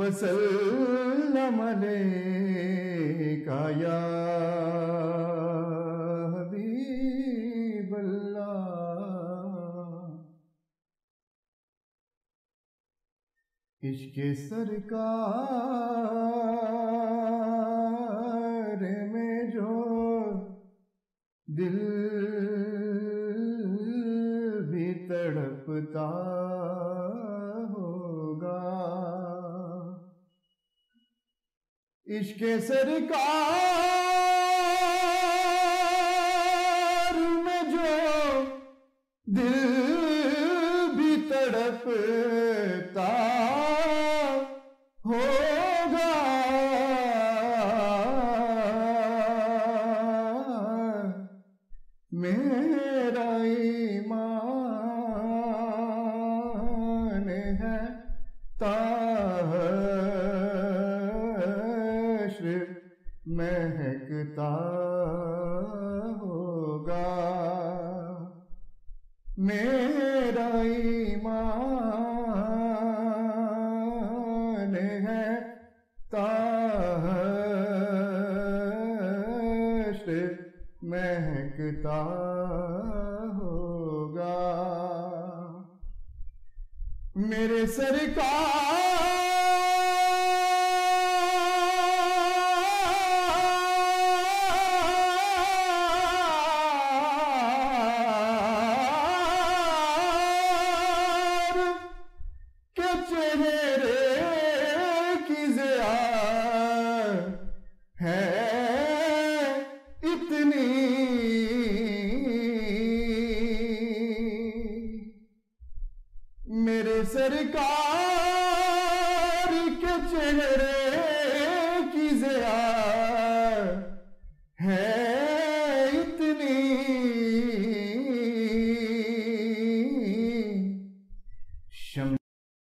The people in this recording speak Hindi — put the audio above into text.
वसल्लम अलैका या हबीब अल्लाह। इश्क़े सरकार में जो दिल भी तड़पता होगा, इश्क़े सरकार में जो दिल भी तड़पता होगा, मेरा ईमान है ताहश्र महकता होगा, मेरा ईमान है ताहश्र महकता होगा। मेरे सरकार के चेहरे की ज़िया है इतनी, मेरे सरकार के चेहरे